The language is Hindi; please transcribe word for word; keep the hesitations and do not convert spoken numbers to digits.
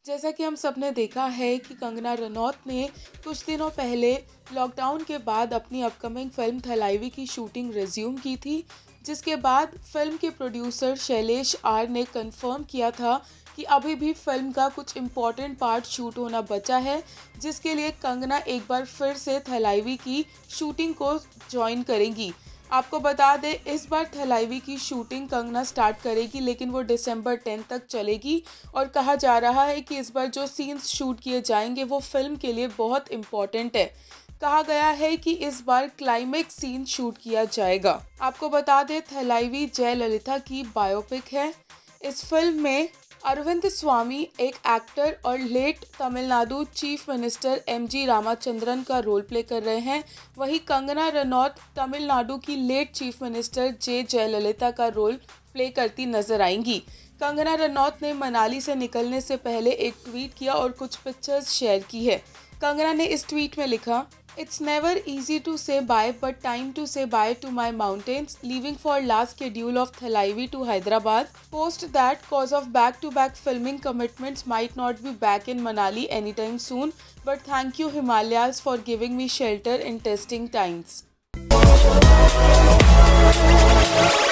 जैसा कि हम सब ने देखा है कि कंगना रनौत ने कुछ दिनों पहले लॉकडाउन के बाद अपनी अपकमिंग फिल्म थलाइवी की शूटिंग रिज्यूम की थी, जिसके बाद फिल्म के प्रोड्यूसर शैलेश आर ने कंफर्म किया था कि अभी भी फिल्म का कुछ इम्पोर्टेंट पार्ट शूट होना बचा है, जिसके लिए कंगना एक बार फिर से थलाइवी की शूटिंग को ज्वाइन करेंगी। आपको बता दें, इस बार थलाइवी की शूटिंग कंगना स्टार्ट करेगी, लेकिन वो दिसंबर टेंथ तक चलेगी और कहा जा रहा है कि इस बार जो सीन्स शूट किए जाएंगे वो फिल्म के लिए बहुत इम्पॉर्टेंट है। कहा गया है कि इस बार क्लाइमेक्स सीन शूट किया जाएगा। आपको बता दें, थलाइवी जयललिता की बायोपिक है। इस फिल्म में अरविंद स्वामी एक एक्टर और late Tamil Nadu chief minister M G Ramachandran का रोल प्ले कर रहे हैं। वहीं कंगना रनौत तमिलनाडु की late chief minister J Jayalalithaa का रोल प्ले करती नजर आएंगी। कंगना रनौत ने मनाली से निकलने से पहले एक ट्वीट किया और कुछ पिक्चर्स शेयर की है। कंगना ने इस ट्वीट में लिखा, It's never easy to say bye, but time to say bye to my mountains. Leaving for last schedule of Thalaivi to Hyderabad. Post that cause of back-to-back filming commitments might not be back in Manali anytime soon. But thank you Himalayas for giving me shelter in testing times.